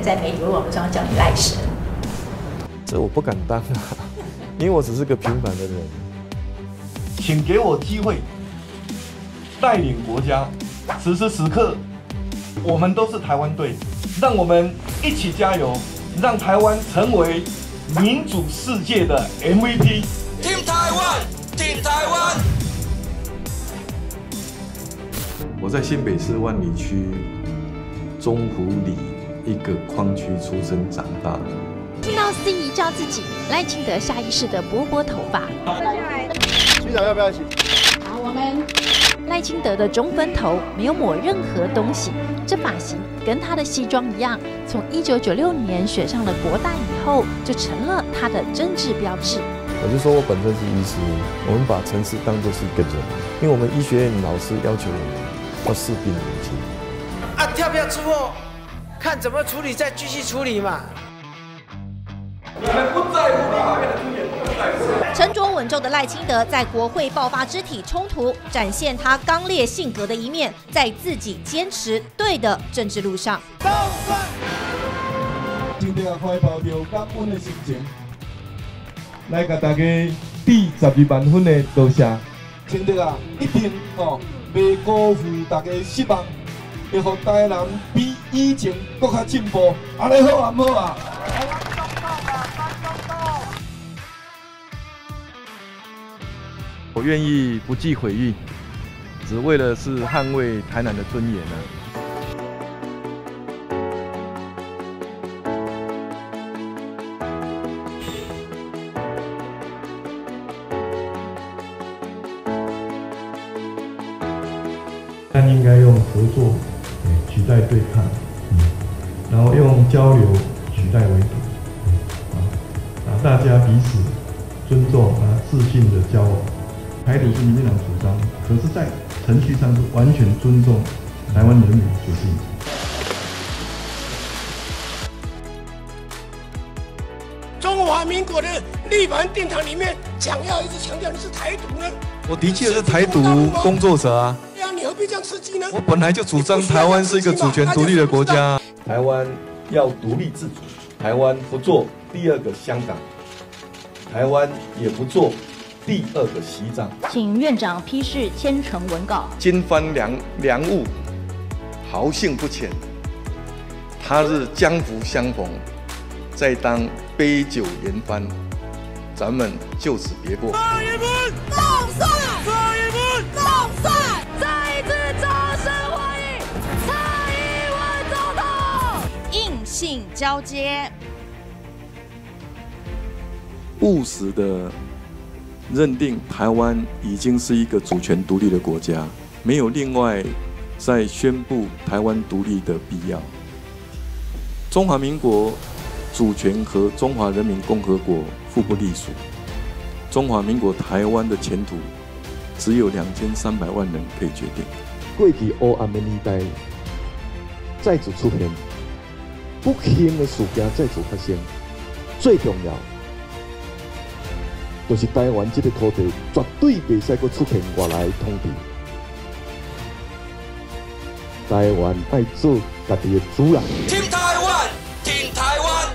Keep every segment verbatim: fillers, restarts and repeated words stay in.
在媒体网络上叫你赖神？ 这我不敢当啊，因为我只是个平凡的人。 请给我机会，带领国家。此时此刻，我们都是台湾队，让我们一起加油，让台湾成为民主世界的 M V P。 Team 台湾，Team 台湾。 我在新北市万里区中湖里一个矿区出生长大。 听到司仪叫自己，赖清德下意识的拨拨头发。 局长要不要一起？ 好，我们赖清德的中分头没有抹任何东西，这发型跟他的西装一样，从一九九六年选上了国大以后，就成了他的政治标志。 我就说我本身是医师，我们把陈氏当作是一个人，因为我们医学院老师要求我们要视病如亲。 啊，跳不跳出货，看怎么处理，再继续处理嘛。 我们不在乎立法院的尊严，不在乎。 沉着稳重的赖清德在国会爆发肢体冲突，展现他刚烈性格的一面，在自己坚持对的政治路上。 清德怀抱着感恩的心情，来给大家递十二万分的多谢。清德啊，一定哦，袂辜负大家希望，会让台南比以前更加进步。安尼好啊，唔好啊？ 我愿意不计毁誉，只为了是捍卫台南的尊严啊！ 但应该用合作取代对抗，然后用交流取代围堵，啊，大家彼此尊重啊，自信的交往。台独是民进党主张，可是，在程序上是完全尊重台湾人民的决定。 中华民国的立法院殿堂里面，讲要一直强调你是台独呢？ 我的确是台独工作者啊！ 对啊，你何必这样刺激呢？ 我本来就主张台湾是一个主权独立的国家， 台湾要独立自主，台湾不做第二个香港，台湾也不做第二个西藏。 请院长批示千呈文稿。 金帆良良物，豪兴不浅。他日江湖相逢，再当杯酒言欢。咱们就此别过。 蔡英文总算，蔡英文总算，再一次掌声欢迎蔡英文总统。 硬性交接， 务实的认定台湾已经是一个主权独立的国家，没有另外再宣布台湾独立的必要。中华民国主权和中华人民共和国互不隶属，中华民国台湾的前途只有两千三百万人可以决定。 过去黑暗的年代再次出现，不幸的事件再次发生，最重要就是台湾这个土地绝对袂使再出现外来的统治。台湾爱做家己的主人。 Team 台湾，Team 台湾。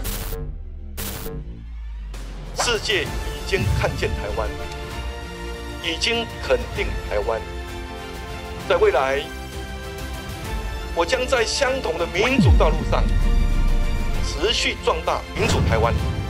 世界已经看见台湾，已经肯定台湾。在未来，我将在相同的民主道路上持续壮大民主台湾。